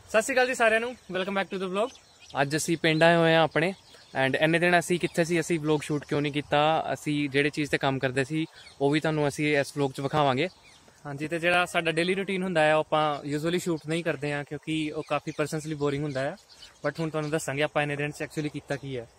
ਸਤਿ ਸ਼੍ਰੀ ਅਕਾਲ ਜੀ ਸਾਰਿਆਂ ਨੂੰ, welcome back to the vlog. ਅੱਜ ਅਸੀਂ ਪਿੰਡ ਆਏ ਹੋਏ ਹਾਂ ਆਪਣੇ, ਐਂਡ ਇੰਨੇ ਦਿਨ ਅਸੀਂ ਕਿੱਥੇ ਸੀ, ਅਸੀਂ ਵਲੌਗ ਸ਼ੂਟ ਕਿਉਂ ਨਹੀਂ ਕੀਤਾ। ਅਸੀਂ ਜਿਹੜੇ ਚੀਜ਼ ਤੇ ਕੰਮ ਕਰਦੇ ਸੀ ਉਹ ਵੀ ਤੁਹਾਨੂੰ ਅਸੀਂ ਇਸ ਵਲੌਗ 'ਚ ਵਿਖਾਵਾਂਗੇ। ਹਾਂਜੀ, ਤੇ ਜਿਹੜਾ ਸਾਡਾ ਡੇਲੀ ਰੂਟੀਨ ਹੁੰਦਾ ਹੈ ਉਹ ਆਪਾਂ ਯੂਜੂਅਲੀ ਸ਼ੂਟ ਨਹੀਂ ਕਰਦੇ ਹਾਂ ਕਿਉਂਕਿ ਉਹ ਕਾਫੀ ਪਰਸਨਸ ਲਈ ਬੋਰਿੰਗ ਹੁੰਦਾ ਹੈ। ਬਟ ਹੁਣ ਤੁਹਾਨੂੰ ਦੱਸਾਂਗੇ ਆਪਾਂ ਇੰਨੇ ਦਿਨ 'ਚ ਐਕਚੁਅਲੀ ਕੀਤਾ ਕੀ ਹੈ।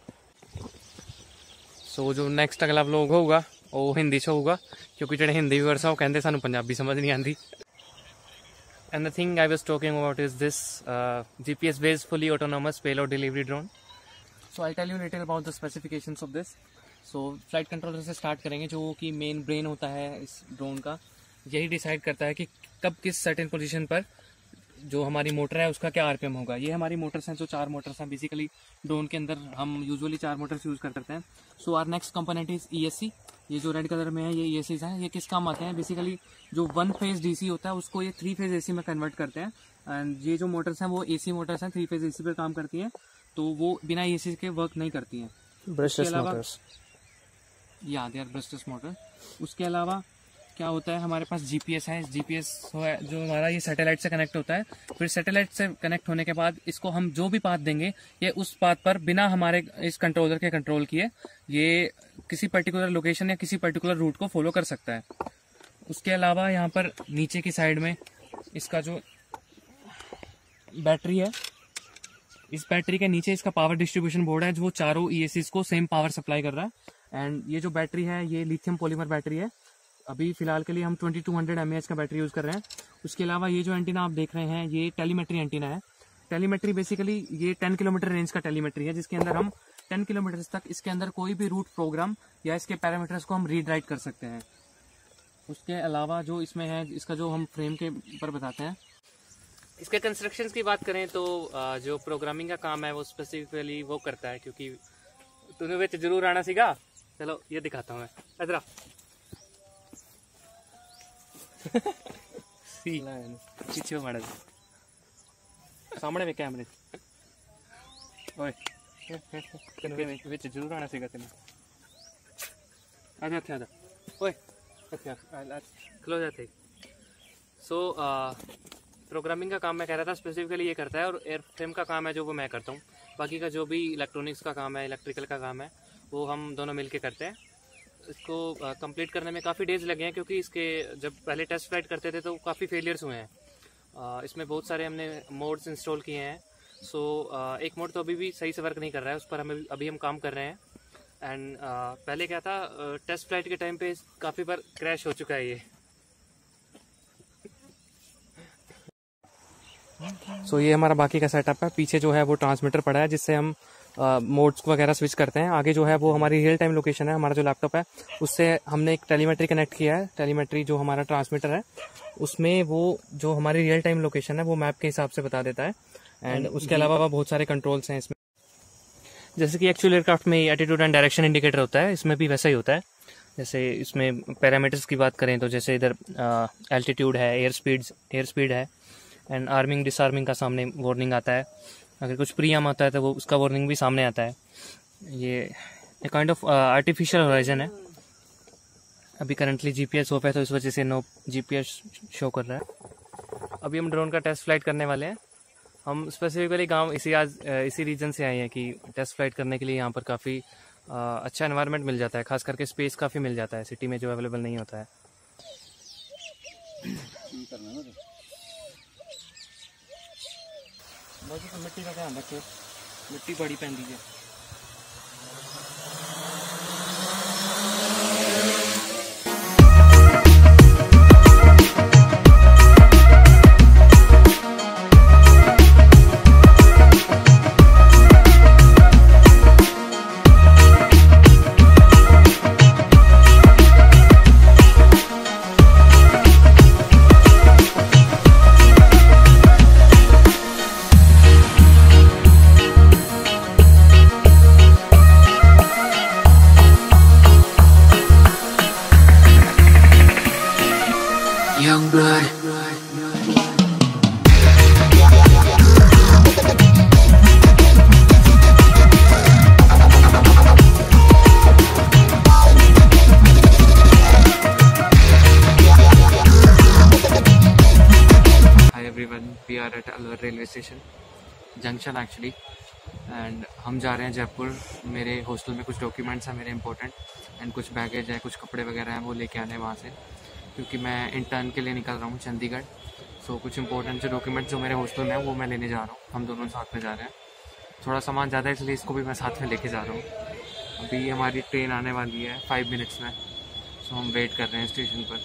ਸੋ ਜੋ ਨੈਕਸਟ ਅਗਲਾ ਵਲੌਗ ਹੋਊਗਾ ਉਹ ਹਿੰਦੀ 'ਚ ਹੋਊਗਾ ਕਿਉਂਕਿ ਜਿਹੜੇ ਹਿੰਦੀ ਵਿਊਅਰਸ ਆ ਉਹ ਕਹਿੰਦੇ ਸਾਨੂੰ ਪੰਜਾਬੀ ਸਮਝ ਨਹੀਂ ਆਉਂਦੀ। And the thing I was talking about is this GPS-based fully autonomous payload delivery drone. So I'll tell you little about the specifications of this. So flight controller से start करेंगे, जो कि मेन ब्रेन होता है इस drone का। यही decide करता है कि कब किस सर्टेन पोजीशन पर जो हमारी मोटर है उसका क्या आरपीएम होगा। ये हमारी मोटर्स हैं, जो 4 मोटर्स हैं। बेसिकली ड्रोन के अंदर हम यूजुअली 4 मोटर्स यूज़ करते हैं। So our next component is ESC। ये जो रेड कलर में है ये ESCs हैं। ये किस काम आते हैं? बेसिकली जो 1 फेज DC होता है उसको ये 3 फेज AC में कन्वर्ट करते हैं। एंड ये जो मोटर्स हैं वो AC मोटर्स हैं, 3 फेज AC पर काम करती हैं, तो वो बिना ESC के वर्क नहीं करती हैं। ब्रशलेस मोटर्स, या दे आर ब्रशलेस मोटर। उसके अलावा क्या होता है, हमारे पास GPS है। GPS जो हमारा ये सैटेलाइट से कनेक्ट होता है। फिर सैटेलाइट से कनेक्ट होने के बाद इसको हम जो भी पाथ देंगे ये उस पाथ पर बिना हमारे इस कंट्रोलर के कंट्रोल किए ये किसी पर्टिकुलर लोकेशन या किसी पर्टिकुलर रूट को फॉलो कर सकता है। उसके अलावा यहाँ पर नीचे की साइड में इसका जो बैटरी है, इस बैटरी के नीचे इसका पावर डिस्ट्रीब्यूशन बोर्ड है, जो वो चारों ESCs को सेम पावर सप्लाई कर रहा है। एंड ये जो बैटरी है ये लिथियम पॉलीमर बैटरी है। अभी फिलहाल के लिए हम 2200 mAh का बैटरी यूज़ कर रहे हैं। उसके अलावा ये जो एंटीना आप देख रहे हैं ये टेलीमेट्री एंटीना है। टेलीमेट्री बेसिकली ये 10 किलोमीटर रेंज का टेलीमेट्री है, जिसके अंदर हम 10 किलोमीटर तक इसके अंदर कोई भी रूट प्रोग्राम या इसके पैरामीटर्स को हम रीड राइट कर सकते हैं। उसके अलावा जो इसमें है, इसका जो हम फ्रेम के ऊपर बताते हैं, इसके कंस्ट्रक्शन की बात करें तो जो प्रोग्रामिंग का काम है वो स्पेसिफिकली वो करता है, क्योंकि तूने विच जरूर आना सीगा। चलो ये दिखाता हूँ मैं, इधर पीछे माड़ा सामने में कैमरे ओए विच जरूर आना सीगा तेने। आजा आजा ओए क्लोज आते। सो प्रोग्रामिंग का काम मैं कह रहा था स्पेसिफिकली ये करता है, और एयर फ्रेम का काम है जो वो मैं करता हूँ। बाकी का जो भी इलेक्ट्रॉनिक्स का काम है, इलेक्ट्रिकल का काम है, वो हम दोनों मिलके करते हैं। इसको कंप्लीट करने में काफ़ी डेज लगे हैं क्योंकि इसके जब पहले टेस्ट फ्लाइट करते थे तो काफ़ी फेलियर्स हुए हैं। इसमें बहुत सारे हमने मोड्स इंस्टॉल किए हैं। सो एक मोड तो अभी भी सही से वर्क नहीं कर रहा है, उस पर अभी हम काम कर रहे हैं। एंड पहले क्या था, टेस्ट फ्लाइट के टाइम पे काफ़ी बार क्रैश हो चुका है ये। सो ये हमारा बाकी का सेटअप है। पीछे जो है वो ट्रांसमीटर पड़ा है जिससे हम मोड्स वगैरह स्विच करते हैं। आगे जो है वो हमारी रियल टाइम लोकेशन है। हमारा जो लैपटॉप है उससे हमने एक टेलीमेट्री कनेक्ट किया है। टेलीमेट्री जो हमारा ट्रांसमीटर है उसमें वो जो हमारी रियल टाइम लोकेशन है वो मैप के हिसाब से बता देता है। एंड उसके अलावा बहुत सारे कंट्रोल्स हैं इसमें, जैसे कि एक्चुअल एयरक्राफ्ट में एटीट्यूड एंड डायरेक्शन इंडिकेटर होता है, इसमें भी वैसा ही होता है। जैसे इसमें पैरामीटर्स की बात करें तो जैसे इधर एल्टीट्यूड है, एयर स्पीड है, एंड आर्मिंग डिसआर्मिंग का सामने वार्निंग आता है। अगर कुछ प्रीआर्म आता है तो वो उसका वार्निंग भी सामने आता है। ये काइंड ऑफ आर्टिफिशियल होराइजन है। अभी करंटली GPS ऑफ है तो इस वजह से नो GPS शो कर रहा है। अभी हम ड्रोन का टेस्ट फ्लाइट करने वाले हैं। हम स्पेसिफिकली गांव इसी रीजन से आए हैं कि टेस्ट फ्लाइट करने के लिए यहाँ पर काफ़ी अच्छा एनवायरनमेंट मिल जाता है, खास करके स्पेस काफ़ी मिल जाता है सिटी में जो अवेलेबल नहीं होता है। मिट्टी का ध्यान रखिए, मिट्टी बड़ी पैंदी है। Young blood. Hi everyone. We are at Alwar railway station junction actually, and हम जा रहे हैं जयपुर। मेरे हॉस्टल में कुछ डॉक्यूमेंट्स हैं मेरे इंपॉर्टेंट, एंड कुछ बैगेज है, कुछ कपड़े वगैरह हैं वो लेके आने हैं वहाँ से, क्योंकि मैं इंटर्न के लिए निकल रहा हूँ चंडीगढ़। सो कुछ इंपॉर्टेंट जो डॉक्यूमेंट्स जो मेरे हॉस्टल में है वो मैं लेने जा रहा हूँ। हम दोनों साथ में जा रहे हैं, थोड़ा सामान ज़्यादा है इसलिए इसको भी मैं साथ में लेके जा रहा हूँ। अभी हमारी ट्रेन आने वाली है 5 मिनट्स में, सो हम वेट कर रहे हैं स्टेशन पर।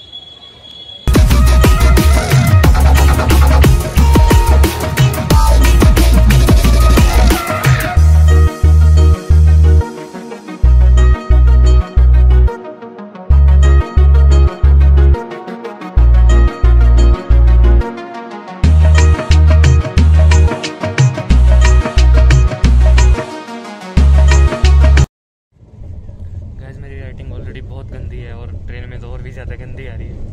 मेरी राइटिंग ऑलरेडी बहुत गंदी है और ट्रेन में तो और भी ज़्यादा गंदी आ रही है।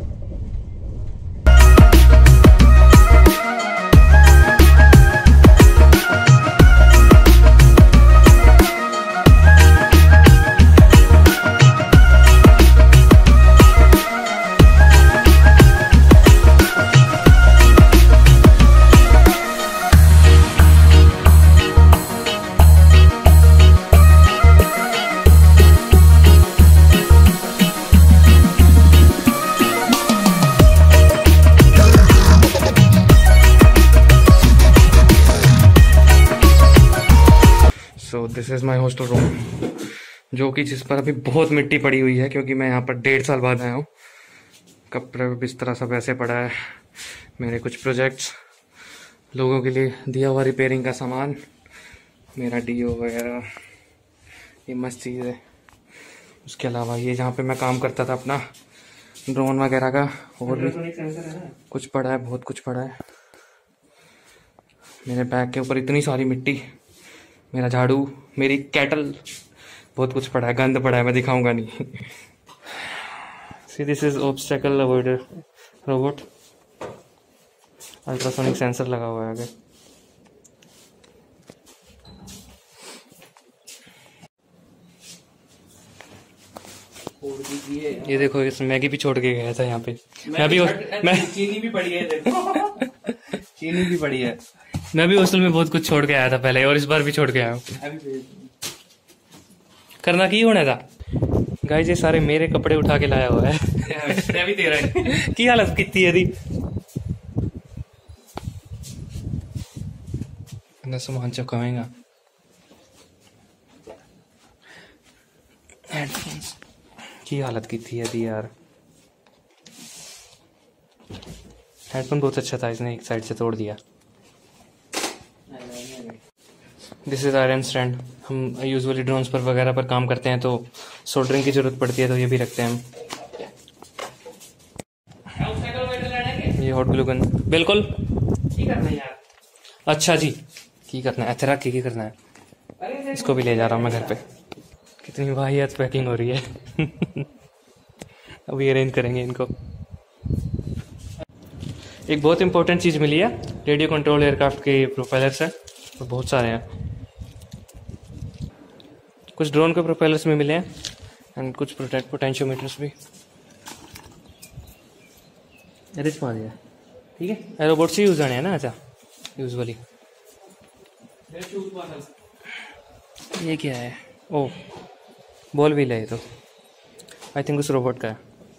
So this is my hostel room, जो कि जिस पर अभी बहुत मिट्टी पड़ी हुई है क्योंकि मैं यहाँ पर 1.5 साल बाद आया हूँ। कपड़े बिस्तरा सब ऐसे पड़ा है, मेरे कुछ प्रोजेक्ट्स, लोगों के लिए दिया हुआ रिपेयरिंग का सामान, मेरा डीओ वगैरह, ये मस्त चीज़ है। उसके अलावा ये जहाँ पे मैं काम करता था अपना ड्रोन वगैरह का, और भी कुछ पड़ा है, बहुत कुछ पड़ा है। मेरे बैग के ऊपर इतनी सारी मिट्टी, मेरा झाड़ू, मेरी कैटल, बहुत कुछ पड़ा है, गंद पड़ा है, मैं दिखाऊंगा नहीं। See this is obstacle avoider robot, ultrasonic sensor लगा हुआ है आगे। ये देखो, इस मैगी भी छोड़ के गया था यहाँ पे। मैं चीनी भी पड़ी है, देखो। चीनी भी पड़ी है। मैं भी हॉस्टल में बहुत कुछ छोड़ के आया था पहले, और इस बार भी छोड़ के आया हूँ। करना की होना था गाइस, ये सारे मेरे कपड़े उठा के लाया हुआ है। मैं भी तेरा है। की हालत कितनी है दी ना, सामान चुकाएगा। हेडफोन्स की हालत कितनी है दी यार। हेडफोन बहुत अच्छा था, इसने एक साइड से तोड़ दिया। This is iron stand. हम यूजुअली ड्रोन्स पर वगैरह पर काम करते हैं तो सोल्डरिंग की जरूरत पड़ती है, तो ये भी रखते हैं हम। ये हॉट ग्लू गन, बिल्कुल यार। अच्छा जी, की करना है, रख के करना है। इसको भी ले जा रहा हूँ मैं घर पे। कितनी वाहियात पैकिंग हो रही है। अभी अरेंज करेंगे इनको। एक बहुत इंपॉर्टेंट चीज़ मिली है, रेडियो कंट्रोल एयरक्राफ्ट के प्रोपेलर्स है, और बहुत सारे हैं। कुछ ड्रोन के प्रोपेलर्स में मिले हैं, एंड कुछ पोटेंशियोमीटर्स भी। एरिज पा दिया, ठीक है। एरोबोट से यूज आने हैं ना, अच्छा यूजुअली। ये क्या है? ओह, बॉल व्हील है ये तो, आई थिंक उस रोबोट का है।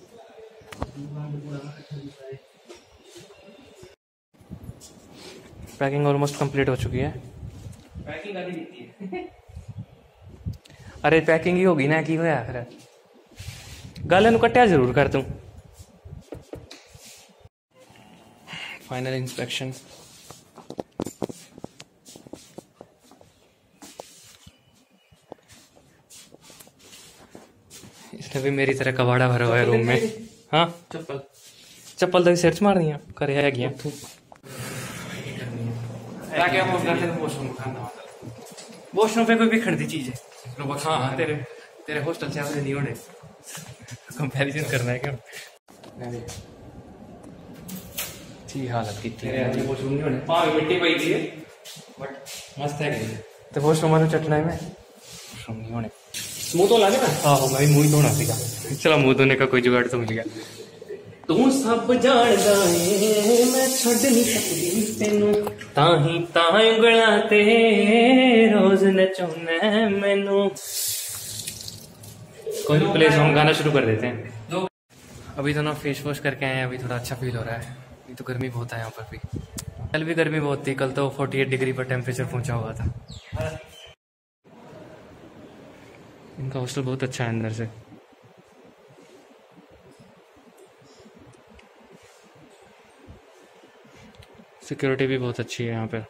पैकिंग ऑलमोस्ट कंप्लीट हो चुकी है। पैकिंग अभी दिखती है। अरे पैकिंग ही होगी ना, की होया फिर गल नूं कट्टिया जरूर कर तू। Final inspection. इसने भी मेरी तरह कबाड़ा भरा हुआ है रूम में। हाँ, चप्पल तो सिर च मारनी है, करे है गया। वॉशरूम पे कोई भी खड़ती चीज है। हाँ, तेरे हॉस्टल से नहीं होने, कंपैरिजन करना है क्या? ठीक हालत की थी, वॉशरूम नहीं होने, मिट्टी पई थी बट मस्त है। तो वॉशरूम वाले चटना है, वॉशरूम नहीं होने। मुंह तो लागे ना। हाँ, मैं भी मुंह ही धोना सीखा। चलो मुंह धोने का कोई जुगाड़ तो मिल गया। तू सब जानदा है मैं छड़ नहीं सकती तेनू ताही ताही उंगलां ते रोज नचाउना मैनू। कोई प्ले सॉन्ग गाना शुरू कर देते हैं। अभी तो ना फेस वॉश करके आए हैं, अभी थोड़ा अच्छा फील हो रहा है। अभी तो गर्मी बहुत है यहाँ पर भी, कल भी गर्मी बहुत थी, कल तो 48 डिग्री पर टेम्परेचर पहुंचा हुआ था। इनका हॉस्टल बहुत अच्छा है अंदर से। सिक्योरिटी भी बहुत अच्छी है यहाँ पे।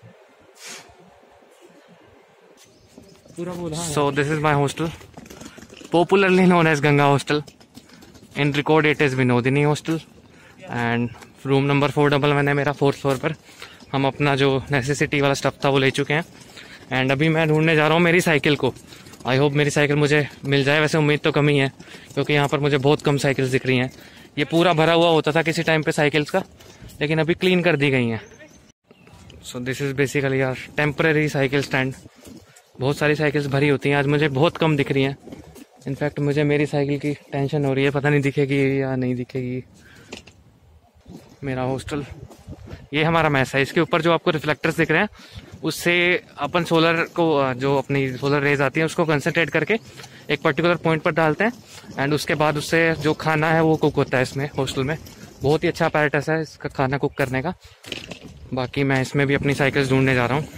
पूरा बोला। So this is my hostel, popularly known as Ganga hostel. In record it is Vinodini hostel and room number 411 है मेरा, 4th फ्लोर पर। हम अपना जो नेसेसिटी वाला स्टफ था वो ले चुके हैं एंड अभी मैं ढूंढने जा रहा हूँ मेरी साइकिल को। आई होप मेरी साइकिल मुझे मिल जाए, वैसे उम्मीद तो कम ही है क्योंकि यहाँ पर मुझे बहुत कम साइकिल्स दिख रही हैं। ये पूरा भरा हुआ होता था किसी टाइम पे साइकिल्स का, लेकिन अभी क्लीन कर दी गई हैं। सो दिस इज़ बेसिकली यार टेम्परेरी साइकिल स्टैंड। बहुत सारी साइकिल्स भरी होती हैं, आज मुझे बहुत कम दिख रही हैं। इनफैक्ट मुझे मेरी साइकिल की टेंशन हो रही है, पता नहीं दिखेगी या नहीं दिखेगी। मेरा हॉस्टल, ये हमारा मैस है। इसके ऊपर जो आपको रिफ्लेक्टर्स दिख रहे हैं उससे अपन सोलर को, जो अपनी सोलर रेज आती है उसको कंसंट्रेट करके एक पर्टिकुलर पॉइंट पर डालते हैं एंड उसके बाद उससे जो खाना है वो कुक होता है इसमें हॉस्टल में। बहुत ही अच्छा अपैरेटस है इसका खाना कुक करने का। बाकी मैं इसमें भी अपनी साइकिल्स ढूंढने जा रहा हूँ।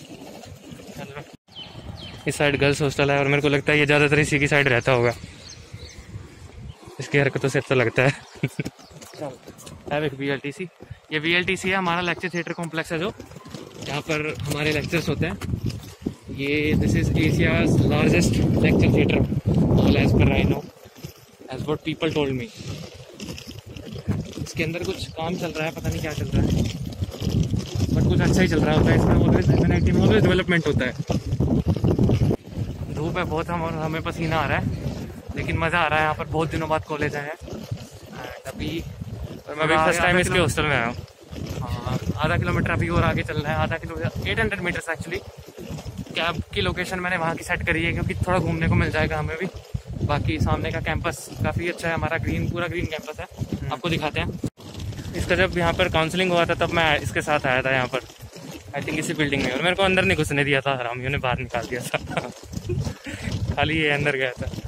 इस साइड गर्ल्स हॉस्टल है और मेरे को लगता है ये ज़्यादातर इसी की साइड रहता होगा, इसकी हरकतों से अच्छा लगता है। एक VLTC, ये VLTC है हमारा लेक्चर थिएटर कॉम्प्लेक्स है जो यहाँ पर हमारे लेक्चर्स होते हैं। ये this is Asia's largest lecture theatre, as per I know, as what people told me. इसके अंदर कुछ काम चल रहा है, पता नहीं क्या चल रहा है, बट कुछ अच्छा ही चल रहा होता है। इसमें ऑलवेज MNIT में ऑलवेज डेवलपमेंट होता है। धूप है बहुत, हमें पसीना आ रहा है, लेकिन मज़ा आ रहा है। यहाँ पर बहुत दिनों बाद कॉलेज आए हैं। अभी मैं फर्स्ट टाइम इसके हॉस्टल में आया हूँ। हाँ, आधा किलोमीटर अभी और आगे चलना है, आधा किलोमीटर 800 मीटर्स एक्चुअली। कैब की लोकेशन मैंने वहाँ की सेट करी है क्योंकि थोड़ा घूमने को मिल जाएगा हमें भी। बाकी सामने का कैंपस काफ़ी अच्छा है हमारा, पूरा ग्रीन कैंपस है, आपको दिखाते हैं। इसका जब यहाँ पर काउंसलिंग हुआ था तब मैं इसके साथ आया था यहाँ पर, आई थिंक इसी बिल्डिंग में, और मेरे को अंदर नहीं घुसने दिया था, हरामियों ने बाहर निकाल दिया था। खाली ये अंदर गया था।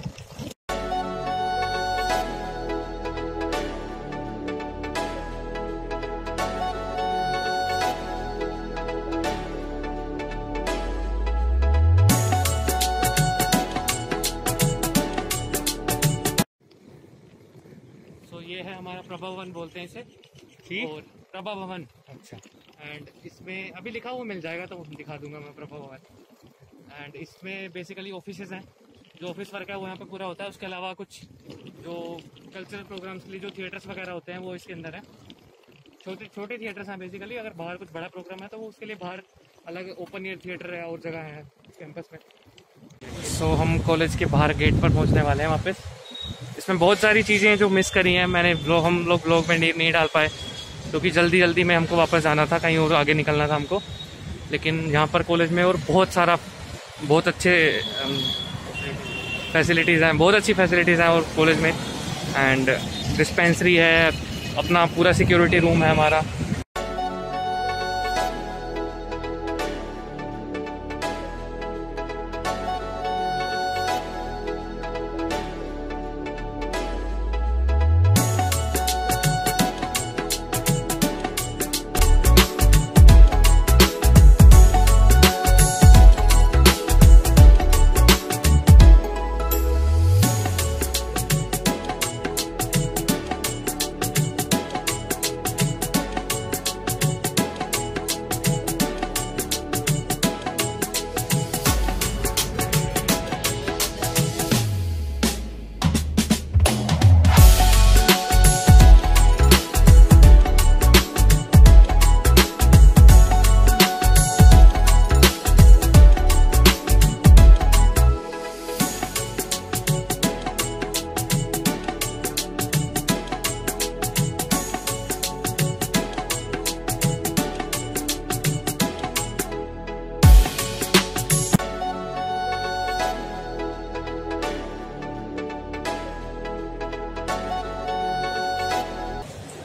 ये है हमारा प्रभा भवन बोलते हैं इसे, और प्रभा भवन। अच्छा। एंड इसमें अभी लिखा हुआ मिल जाएगा तो दिखा दूंगा मैं, प्रभा भवन। एंड इसमें बेसिकली ऑफिसेज हैं, जो ऑफिस वर्क है वो यहाँ पे पूरा होता है। उसके अलावा कुछ जो कल्चरल प्रोग्राम्स के लिए जो थिएटर्स वगैरह होते हैं वो इसके अंदर है। छोटे छोटे थिएटर्स हैं बेसिकली। अगर बाहर कुछ बड़ा प्रोग्राम है तो वो उसके लिए बाहर अलग ओपन एयर थिएटर है और जगह है कैंपस में। सो हम कॉलेज के बाहर गेट पर पहुँचने वाले हैं वापस। इसमें बहुत सारी चीज़ें जो मिस करी हैं मैंने, हम लोग ब्लॉग में नहीं डाल पाए क्योंकि जल्दी में हमको वापस जाना था, कहीं और आगे निकलना था हमको। लेकिन यहाँ पर कॉलेज में और बहुत अच्छे फैसिलिटीज़ हैं, बहुत अच्छी फैसिलिटीज़ हैं और कॉलेज में। एंड डिस्पेंसरी है, अपना पूरा सिक्योरिटी रूम है हमारा।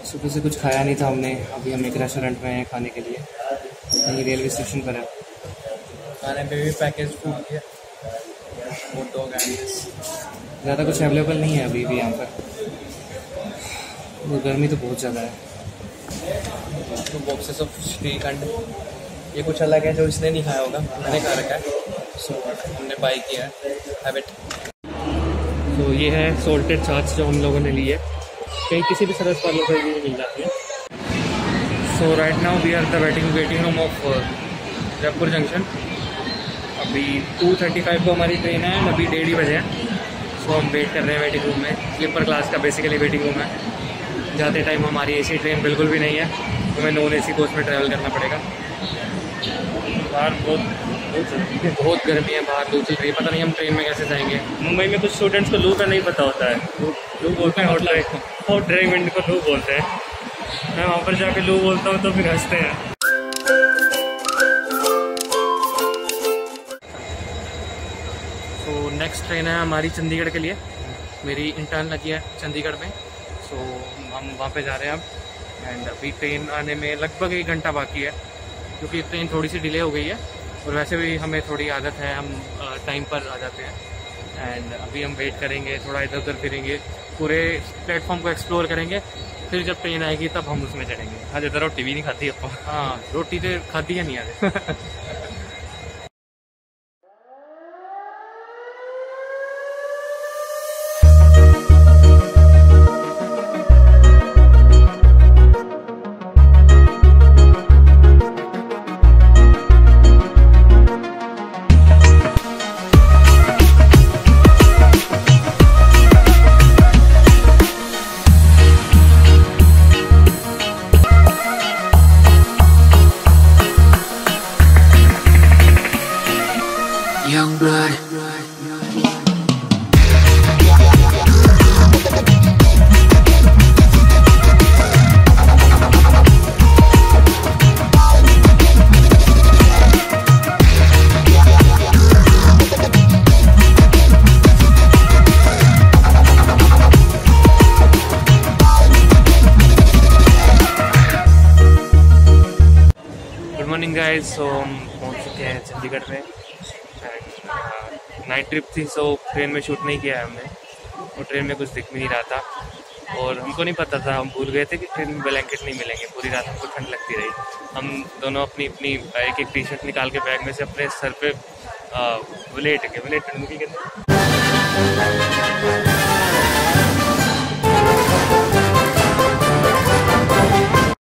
सुबह से कुछ खाया नहीं था हमने। अभी हम एक रेस्टोरेंट में हैं खाने के लिए, यही रेलवे स्टेशन पर है। खाने पे भी पैकेज फूड है, हॉट डॉग एंड ज़्यादा कुछ अवेलेबल नहीं है अभी भी यहाँ पर, वो गर्मी तो बहुत ज़्यादा है। तो बॉक्सेस ऑफ स्टीक एंड ये कुछ अलग है जो इसने नहीं खाया होगा, मैंने खा रखा है, सो हमने बाई किया है, हैव इट। तो ये है सोल्टेड छाछ जो हम लोगों ने ली है, कहीं किसी भी सर्विस पार्लर पर भी मिल जाती है। So right now we are the waiting room of Jaipur junction. अभी 2:35 को हमारी ट्रेन है, अभी 1:30 बजे है। सो हम वेट कर रहे हैं वेटिंग रूम में। स्लीपर क्लास का बेसिकली वेटिंग रूम है। जाते टाइम हमारी एसी ट्रेन बिल्कुल भी नहीं है, तो हमें नॉन एसी कोच में ट्रैवल करना पड़ेगा। बाहर बहुत गर्मी है, बाहर लू चल रही है, पता नहीं हम ट्रेन में कैसे जाएंगे। मुंबई में कुछ स्टूडेंट्स को लू का नहीं पता होता है, लू बोलते हैं हॉट ड्राई विंड को लू बोलते हैं। मैं वहाँ पर जाके लू बोलता हूँ तो फिर हंसते हैं। तो नेक्स्ट ट्रेन है हमारी चंडीगढ़ के लिए। मेरी इंटर्न लगी है चंडीगढ़ में, सो हम वहाँ पे जा रहे हैं अब। एंड अभी ट्रेन आने में लगभग 1 घंटा बाकी है, क्योंकि ट्रेन थोड़ी सी डिले हो गई है और वैसे भी हमें थोड़ी आदत है, हम टाइम पर आ जाते हैं। एंड अभी हम वेट करेंगे, थोड़ा इधर उधर फिरेंगे, पूरे प्लेटफॉर्म को एक्सप्लोर करेंगे, फिर जब ट्रेन आएगी तब हम उसमें चढ़ेंगे। आज इधर रोटी भी नहीं खाती अपन। हाँ, रोटी तो खाती है नहीं आज। Young blood. Good morning guys. So हम पहुंच चुके हैं चंडीगढ़ में। नाइट ट्रिप थी, सो ट्रेन में शूट नहीं किया है हमने, और ट्रेन में कुछ दिख भी नहीं रहा था, और हमको नहीं पता था, हम भूल गए थे कि ट्रेन में ब्लैंकेट नहीं मिलेंगे। पूरी रात हमको ठंड लगती रही। हम दोनों अपनी अपनी एक टी शर्ट निकाल के बैग में से अपने सर पे लेट गए, लेट